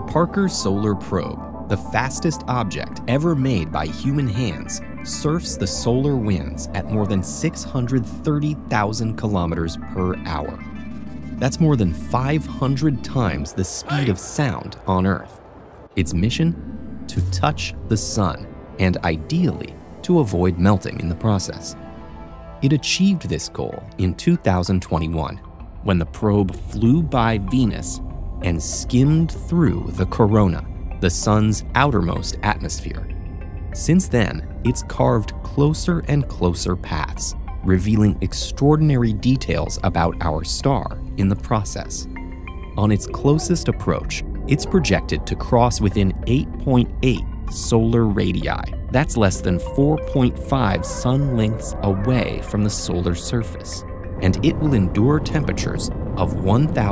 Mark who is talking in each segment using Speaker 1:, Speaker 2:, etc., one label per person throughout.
Speaker 1: Parker Solar Probe, the fastest object ever made by human hands, surfs the solar winds at more than 630,000 kilometers per hour. That's more than 500 times the speed of sound on Earth. Its mission? To touch the sun, and ideally, to avoid melting in the process. It achieved this goal in 2021, when the probe flew by Venus and skimmed through the corona, the sun's outermost atmosphere. Since then, it's carved closer and closer paths, revealing extraordinary details about our star in the process. On its closest approach, it's projected to cross within 8.8 solar radii. That's less than 4.5 sun lengths away from the solar surface, and it will endure temperatures of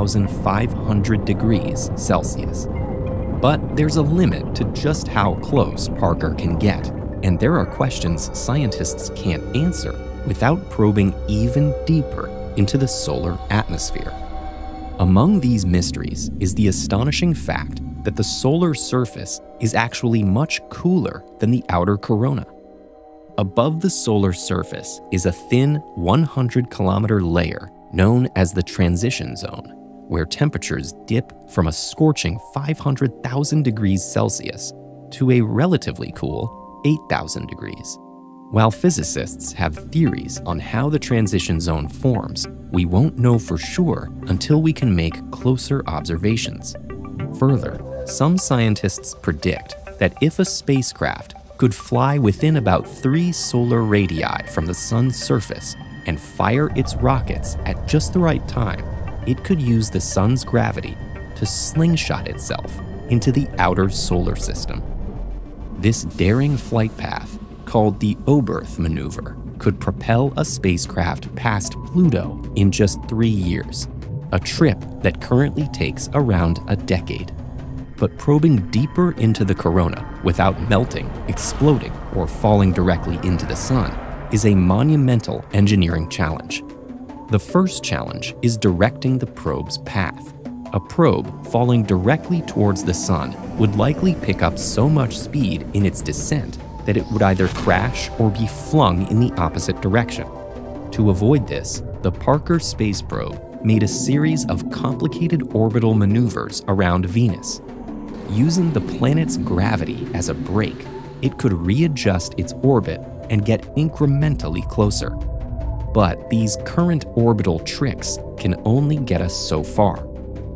Speaker 1: 1,500 degrees Celsius. But there's a limit to just how close Parker can get, and there are questions scientists can't answer without probing even deeper into the solar atmosphere. Among these mysteries is the astonishing fact that the solar surface is actually much cooler than the outer corona. Above the solar surface is a thin 100-kilometer layer known as the transition zone, where temperatures dip from a scorching 500,000 degrees Celsius to a relatively cool 8,000 degrees. While physicists have theories on how the transition zone forms, we won't know for sure until we can make closer observations. Further, some scientists predict that if a spacecraft could fly within about 3 solar radii from the sun's surface and fire its rockets at just the right time, it could use the sun's gravity to slingshot itself into the outer solar system. This daring flight path, called the Oberth maneuver, could propel a spacecraft past Pluto in just 3 years, a trip that currently takes around a decade. But probing deeper into the corona without melting, exploding, or falling directly into the sun is a monumental engineering challenge. The first challenge is directing the probe's path. A probe falling directly towards the sun would likely pick up so much speed in its descent that it would either crash or be flung in the opposite direction. To avoid this, the Parker space probe made a series of complicated orbital maneuvers around Venus. Using the planet's gravity as a brake, it could readjust its orbit and get incrementally closer. But these current orbital tricks can only get us so far.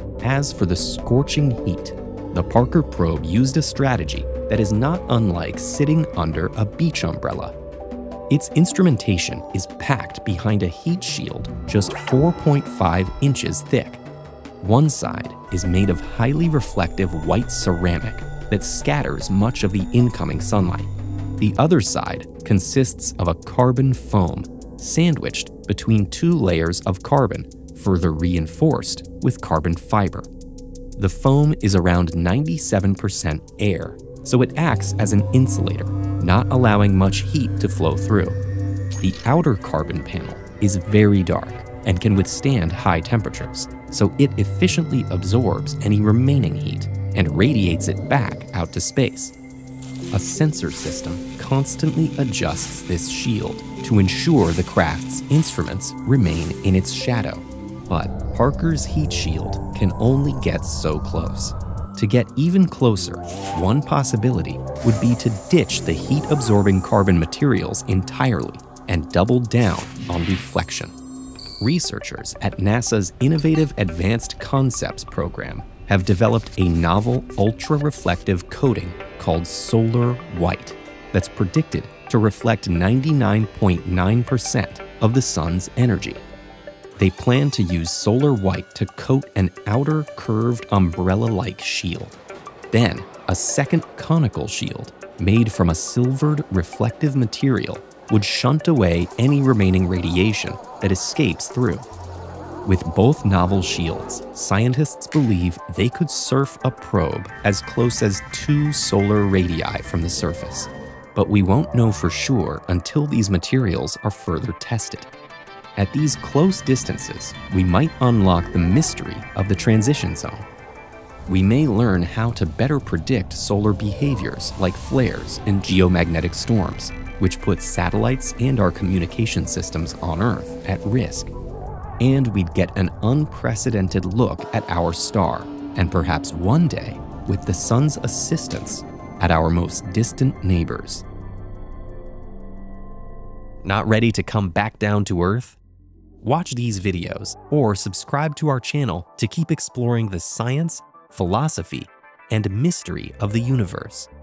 Speaker 1: As for the scorching heat, the Parker probe used a strategy that is not unlike sitting under a beach umbrella. Its instrumentation is packed behind a heat shield just 4.5 inches thick. One side is made of highly reflective white ceramic that scatters much of the incoming sunlight. The other side consists of a carbon foam sandwiched between 2 layers of carbon, further reinforced with carbon fiber. The foam is around 97% air, so it acts as an insulator, not allowing much heat to flow through. The outer carbon panel is very dark and can withstand high temperatures, so it efficiently absorbs any remaining heat and radiates it back out to space. A sensor system constantly adjusts this shield to ensure the craft's instruments remain in its shadow. But Parker's heat shield can only get so close. To get even closer, one possibility would be to ditch the heat-absorbing carbon materials entirely and double down on reflection. Researchers at NASA's Innovative Advanced Concepts program have developed a novel ultra-reflective coating called solar white that's predicted to reflect 99.9% of the sun's energy. They plan to use solar white to coat an outer curved umbrella-like shield. Then, a second conical shield, made from a silvered reflective material, would shunt away any remaining radiation that escapes through. With both novel shields, scientists believe they could surf a probe as close as 2 solar radii from the surface. But we won't know for sure until these materials are further tested. At these close distances, we might unlock the mystery of the transition zone. we may learn how to better predict solar behaviors like flares and geomagnetic storms, which put satellites and our communication systems on Earth at risk. And we'd get an unprecedented look at our star, and perhaps one day, with the sun's assistance, at our most distant neighbors. Not ready to come back down to Earth? Watch these videos or subscribe to our channel to keep exploring the science, philosophy, and mystery of the universe.